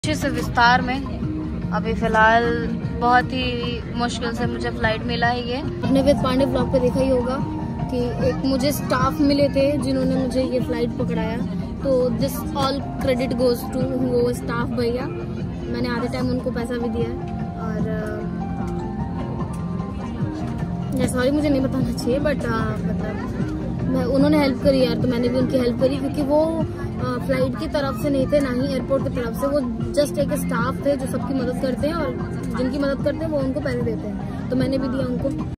अच्छे से विस्तार में अभी फिलहाल बहुत ही मुश्किल से मुझे फ्लाइट मिला है। ये आपने विद पांडे ब्लॉग पे देखा ही होगा कि एक मुझे स्टाफ मिले थे जिन्होंने मुझे ये फ्लाइट पकड़ाया, तो this all credit goes to वो स्टाफ भैया। मैंने आधे टाइम उनको पैसा भी दिया और सॉरी मुझे नहीं बताना चाहिए बट मतलब उन्होंने हेल्प करी यार, तो मैंने भी उनकी हेल्प करी क्योंकि वो फ्लाइट की तरफ से नहीं थे ना ही एयरपोर्ट की तरफ से, वो जस्ट एक स्टाफ थे जो सबकी मदद करते हैं और जिनकी मदद करते हैं वो उनको पैसे देते हैं, तो मैंने भी दिया उनको।